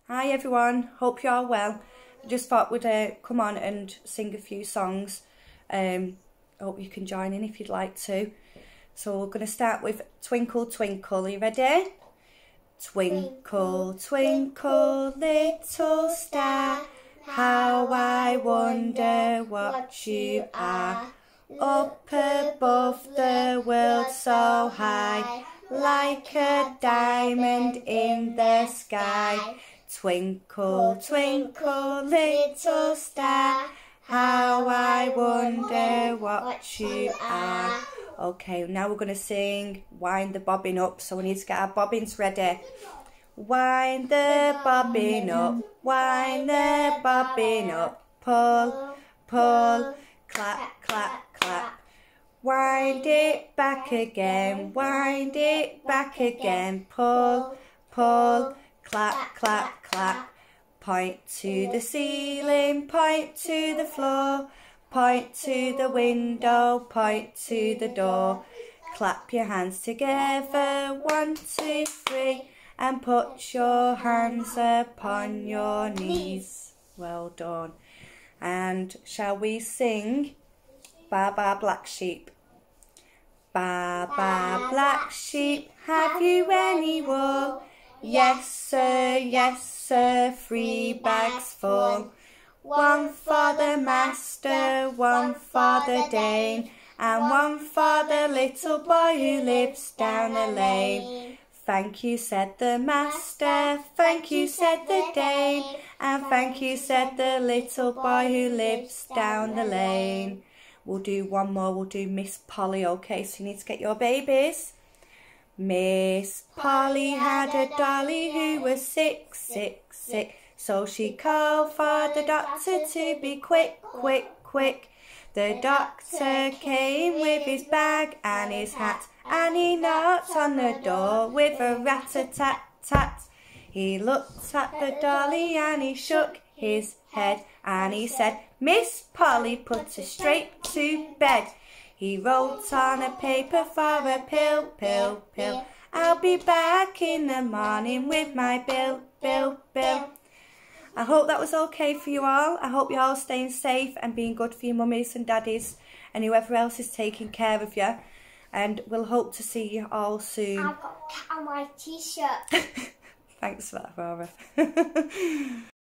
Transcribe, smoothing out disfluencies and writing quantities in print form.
Hi everyone, hope you're all well. I just thought we'd come on and sing a few songs. Hope you can join in if you'd like to. So we're going to start with Twinkle Twinkle. Are you ready? Twinkle twinkle little star, how I wonder what you are. Up above the world so high, like a diamond in the sky. Twinkle, twinkle, little star, how I wonder what you are. Okay, now we're going to sing Wind the Bobbin Up, so we need to get our bobbins ready. Wind the bobbin up, wind the bobbin up, pull, pull, clap, clap, clap. Wind it back again, wind it back again, pull, pull, clap, clap, clap. Point to the ceiling, point to the floor, point to the window, point to the door. Clap your hands together, 1, 2, 3, and put your hands upon your knees. Well done. And shall we sing Ba Ba Black Sheep? Ba Ba Black Sheep, have you any wool? Yes sir, 3 bags full. 1 for the master, 1 for the dame, and 1 for the little boy who lives down the lane. Thank you, said the master, thank you, said the dame, and thank you, said the little boy who lives down the lane. We'll do one more, we'll do Miss Polly, okay, so you need to get your babies. Miss Polly had a dolly who was sick, sick, sick, so she called for the doctor to be quick, quick, quick. The doctor came with his bag and his hat, and he knocked on the door with a rat-a-tat-tat. He looked at the dolly and he shook his head, and he said, Miss Polly, put her straight to bed. He wrote on a paper for a pill, pill, pill. I'll be back in the morning with my bill, bill, bill. I hope that was okay for you all. I hope you're all staying safe and being good for your mummies and daddies and whoever else is taking care of you. And we'll hope to see you all soon. I've got a cat on my t-shirt. Thanks for that, Aurora.